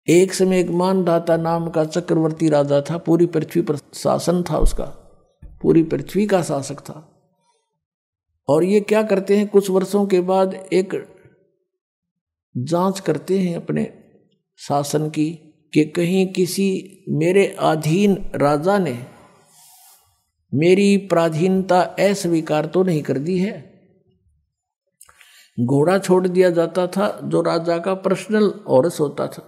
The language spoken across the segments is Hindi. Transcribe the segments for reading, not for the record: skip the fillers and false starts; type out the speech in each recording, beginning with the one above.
एक समय एक मानधाता नाम का चक्रवर्ती राजा था, पूरी पृथ्वी पर शासन था उसका, पूरी पृथ्वी का शासक था। और ये क्या करते हैं, कुछ वर्षों के बाद एक जांच करते हैं अपने शासन की कि कहीं किसी मेरे अधीन राजा ने मेरी पराधीनता अस्वीकार तो नहीं कर दी है। घोड़ा छोड़ दिया जाता था जो राजा का पर्सनल औरस होता था,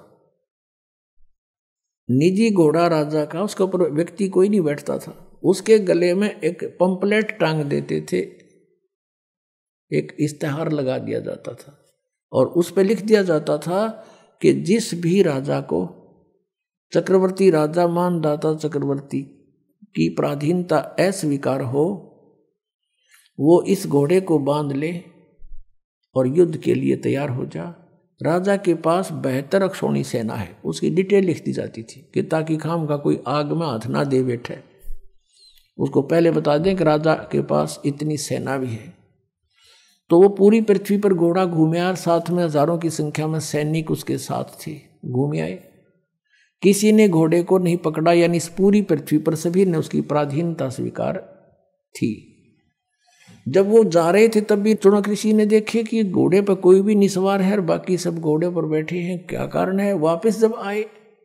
निजी घोड़ा राजा का, उसके ऊपर व्यक्ति कोई नहीं बैठता था। उसके गले में एक पंपलेट टांग देते थे, एक इश्तेहार लगा दिया जाता था और उस पर लिख दिया जाता था कि जिस भी राजा को चक्रवर्ती राजा मानधाता चक्रवर्ती की पराधीनता अस्वीकार हो, वो इस घोड़े को बांध ले और युद्ध के लिए तैयार हो जा। राजा के पास 72 अक्षौणी सेना है, उसकी डिटेल लिख दी जाती थी कि ताकि खाम का कोई आग में हाथ ना दे बैठे, उसको पहले बता दें कि राजा के पास इतनी सेना भी है। तो वो पूरी पृथ्वी पर घोड़ा घूमे और साथ में हजारों की संख्या में सैनिक उसके साथ थे, घूमे आए। किसी ने घोड़े को नहीं पकड़ा, यानी इस पूरी पृथ्वी पर सभी ने उसकी पराधीनता स्वीकार थी। जब वो जा रहे थे तब भी चुनक ऋषि ने देखे कि घोड़े पर कोई भी निसवार है और बाकी सब घोड़े पर बैठे हैं, क्या कारण है। वापस जब आए,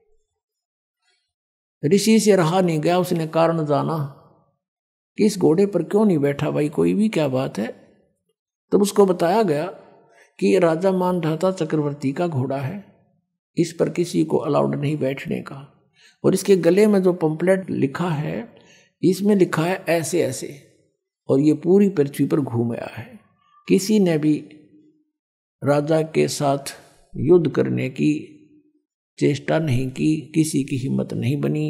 ऋषि से रहा नहीं गया, उसने कारण जाना कि इस घोड़े पर क्यों नहीं बैठा भाई, कोई भी क्या बात है। तब उसको बताया गया कि ये राजा मानधाता चक्रवर्ती का घोड़ा है, इस पर किसी को अलाउड नहीं बैठने का, और इसके गले में जो पंपलेट लिखा है इसमें लिखा है ऐसे ऐसे, और ये पूरी पृथ्वी पर घूम आया है। किसी ने भी राजा के साथ युद्ध करने की चेष्टा नहीं की, किसी की हिम्मत नहीं बनी।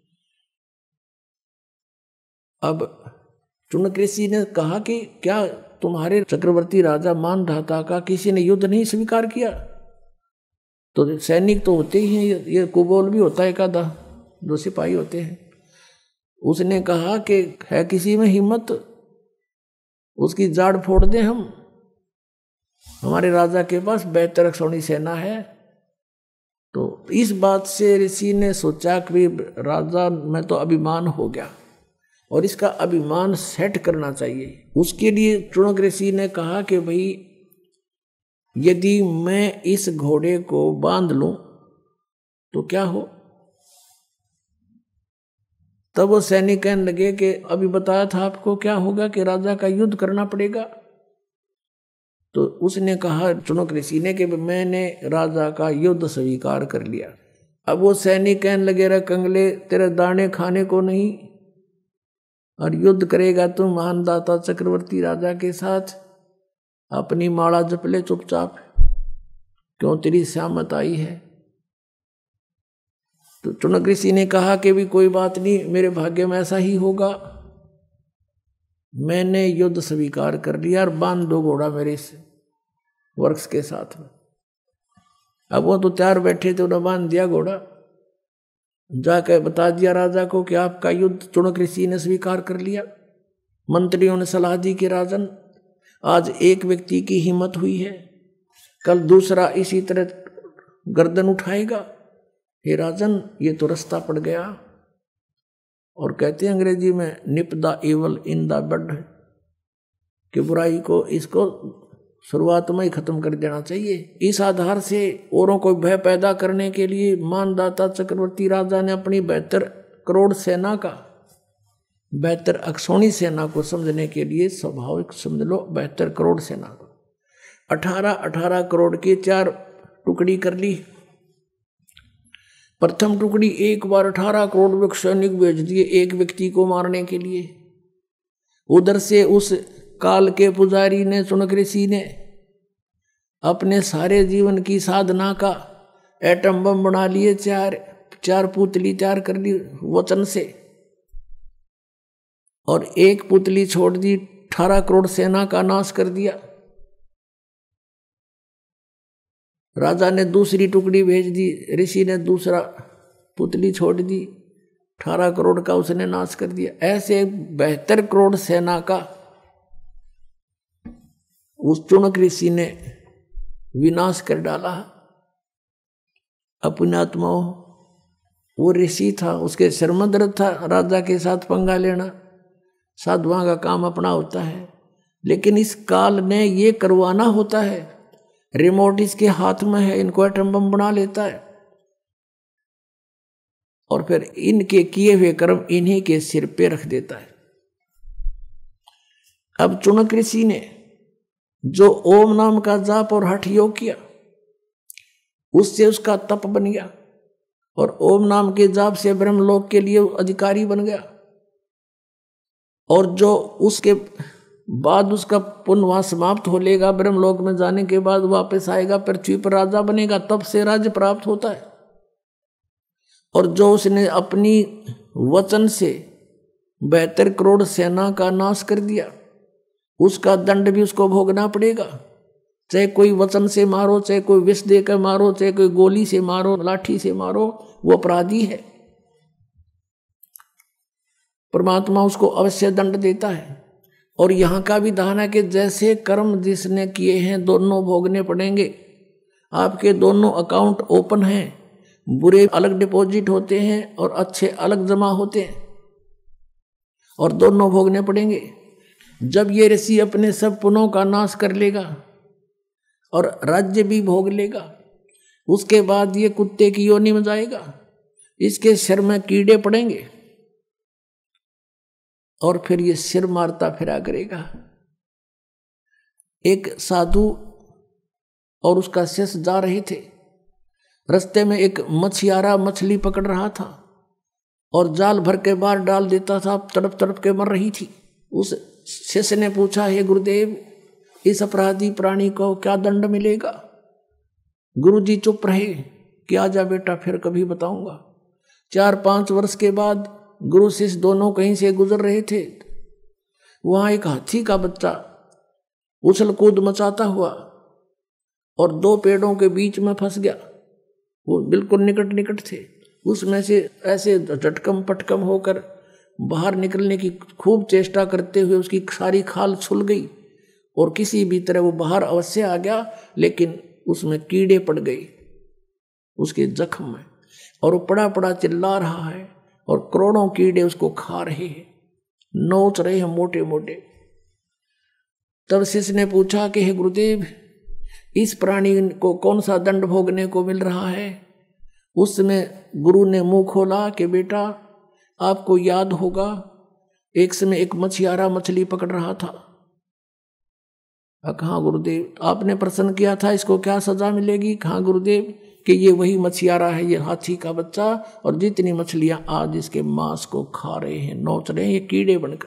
अब चुनक ऋषि ने कहा कि क्या तुम्हारे चक्रवर्ती राजा मानधाता का किसी ने युद्ध नहीं स्वीकार किया? तो सैनिक तो होते ही हैं, ये कुबोल भी होता है एक आधा, जो सिपाही होते हैं। उसने कहा कि है किसी में हिम्मत, उसकी जाड़ फोड़ दें हम, हमारे राजा के पास 72 अक्षौणी सेना है। तो इस बात से ऋषि ने सोचा कि राजा में तो अभिमान हो गया और इसका अभिमान सेट करना चाहिए। उसके लिए चुनक ऋषि ने कहा कि भाई यदि मैं इस घोड़े को बांध लूं तो क्या हो। तब वो सैनिक कहने लगे कि अभी बताया था आपको क्या होगा कि राजा का युद्ध करना पड़ेगा। तो उसने कहा चुनक ऋषि ने कि मैंने राजा का युद्ध स्वीकार कर लिया। अब वो सैनिक कहने लगे रे कंगले, तेरे दाने खाने को नहीं, और युद्ध करेगा तुम मानधाता चक्रवर्ती राजा के साथ, अपनी माला जप ले चुपचाप, क्यों तेरी सहमत आई है। तो चुनक ऋषि ने कहा कि भी कोई बात नहीं, मेरे भाग्य में ऐसा ही होगा, मैंने युद्ध स्वीकार कर लिया और बांध दो घोड़ा मेरे इस वृक्ष के साथ में। अब वो तो तैयार बैठे थे, उन्होंने बांध दिया घोड़ा, जाकर बता दिया राजा को कि आपका युद्ध चुनक ऋषि ने स्वीकार कर लिया। मंत्रियों ने सलाह दी कि राजन, आज एक व्यक्ति की हिम्मत हुई है, कल दूसरा इसी तरह गर्दन उठाएगा। हे राजन, ये तो रास्ता पड़ गया। और कहते हैं अंग्रेजी में nip the evil in the bud, कि बुराई को इसको शुरुआत में ही खत्म कर देना चाहिए। इस आधार से औरों को भय पैदा करने के लिए मानधाता चक्रवर्ती राजा ने अपनी 72 करोड़ सेना का, 72 अक्षौणी सेना को समझने के लिए, स्वाभाविक समझ लो 72 करोड़ सेना को 18 करोड़ की 4 टुकड़ी कर ली। प्रथम टुकड़ी एक बार 18 करोड़ सैनिक भेज दिए एक व्यक्ति को मारने के लिए। उधर से उस काल के पुजारी ने, चुनक ऋषि ने, अपने सारे जीवन की साधना का एटम बम बना लिए, चार पुतली तैयार कर ली वचन से, और एक पुतली छोड़ दी, 18 करोड़ सेना का नाश कर दिया। राजा ने दूसरी टुकड़ी भेज दी, ऋषि ने दूसरा पुतली छोड़ दी, 18 करोड़ का उसने नाश कर दिया। ऐसे 72 करोड़ सेना का उस चुनक ऋषि ने विनाश कर डाला। अपनात्मा वो ऋषि था, उसके सिर में दर्द था राजा के साथ पंगा लेना, साधुओं का काम अपना होता है, लेकिन इस काल ने ये करवाना होता है, रिमोट इसके हाथ में है, इनको एटम बम बना लेता है और फिर इनके किए हुए कर्म इन्हीं के सिर पे रख देता है। अब चुनक ऋषि ने जो ओम नाम का जाप और हठ योग किया, उससे उसका तप बन गया और ओम नाम के जाप से ब्रह्मलोक के लिए अधिकारी बन गया। और जो उसके बाद उसका पुण्य वहां समाप्त हो लेगा, ब्रह्मलोक में जाने के बाद वापस आएगा, पृथ्वी पर राजा बनेगा, तब से राज्य प्राप्त होता है। और जो उसने अपनी वचन से 72 करोड़ सेना का नाश कर दिया, उसका दंड भी उसको भोगना पड़ेगा। चाहे कोई वचन से मारो, चाहे कोई विष देकर मारो, चाहे कोई गोली से मारो, लाठी से मारो, वो अपराधी है। परमात्मा उसको अवश्य दंड देता है। और यहाँ का विधान है कि जैसे कर्म जिसने किए हैं दोनों भोगने पड़ेंगे। आपके दोनों अकाउंट ओपन हैं, बुरे अलग डिपॉजिट होते हैं और अच्छे अलग जमा होते हैं, और दोनों भोगने पड़ेंगे। जब ये ऋषि अपने सब पुण्यों का नाश कर लेगा और राज्य भी भोग लेगा, उसके बाद ये कुत्ते की योनि में जाएगा, इसके सिर में कीड़े पड़ेंगे और फिर ये सिर मारता फिरा करेगा। एक साधु और उसका शिष्य जा रहे थे, रास्ते में एक मछियारा मछली पकड़ रहा था और जाल भर के बाहर डाल देता था, तड़प तड़प के मर रही थी। उस शिष्य ने पूछा, हे गुरुदेव, इस अपराधी प्राणी को क्या दंड मिलेगा? गुरुजी चुप रहे कि आजा बेटा, फिर कभी बताऊंगा। 4-5 वर्ष के बाद गुरु शिष्य दोनों कहीं से गुजर रहे थे। वहां एक हाथी का बच्चा उछल कूद मचाता हुआ और 2 पेड़ों के बीच में फंस गया। वो बिल्कुल निकट निकट थे, उसमें से ऐसे झटकम पटकम होकर बाहर निकलने की खूब चेष्टा करते हुए उसकी सारी खाल छुल गई और किसी भी तरह वो बाहर अवश्य आ गया, लेकिन उसमें कीड़े पड़ गए उसके जख्म में, और वो पड़ा पड़ा चिल्ला रहा है और करोड़ों कीड़े उसको खा रहे हैं, नोच रहे हैं मोटे मोटे। तब शिष्य ने पूछा कि हे गुरुदेव, इस प्राणी को कौन सा दंड भोगने को मिल रहा है? उस समय गुरु ने मुंह खोला कि बेटा, आपको याद होगा एक समय एक मछियारा मछली पकड़ रहा था। कहाँ गुरुदेव, आपने प्रश्न किया था इसको क्या सजा मिलेगी? कहाँ गुरुदेव, कि ये वही मछियारा है, ये हाथी का बच्चा, और जितनी मछलियां आज इसके मांस को खा रहे हैं, नोच रहे हैं, ये कीड़े बनकर।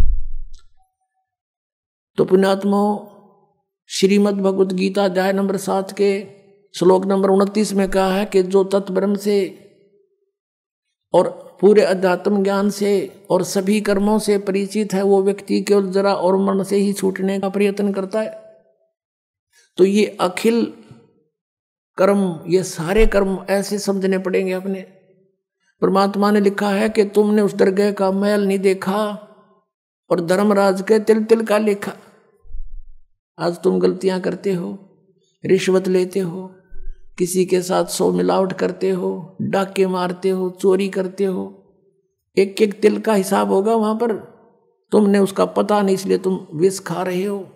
तो पुण्यात्मा, श्रीमद् भगवत गीता अध्याय नंबर 7 के श्लोक नंबर 29 में कहा है कि जो तत्ब्रह्म से और पूरे अध्यात्म ज्ञान से और सभी कर्मों से परिचित है, वो व्यक्ति केवल जरा और मन से ही छूटने का प्रयत्न करता है। तो ये अखिल कर्म, ये सारे कर्म ऐसे समझने पड़ेंगे अपने। परमात्मा ने लिखा है कि तुमने उस दरगाह का मैल नहीं देखा और धर्मराज के तिल तिल का लेखा। आज तुम गलतियां करते हो, रिश्वत लेते हो, किसी के साथ 100 मिलावट करते हो, डाके मारते हो, चोरी करते हो, एक एक तिल का हिसाब होगा वहां पर। तुमने उसका पता नहीं, इसलिए तुम विष खा रहे हो।